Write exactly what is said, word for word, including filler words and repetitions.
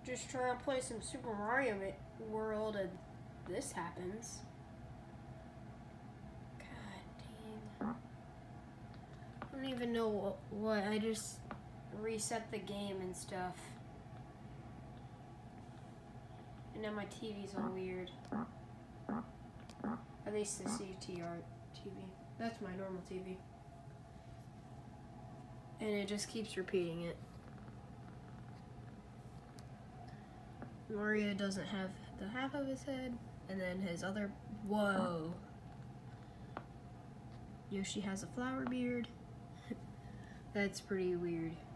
just trying to play some Super Mario World and this happens. God dang. I don't even know what, what. I just reset the game and stuff. And now my T V's all weird. At least the C T R T V. That's my normal T V. And it just keeps repeating it. Mario doesn't have the half of his head, and then his other, whoa. Yoshi has a flower beard. That's pretty weird.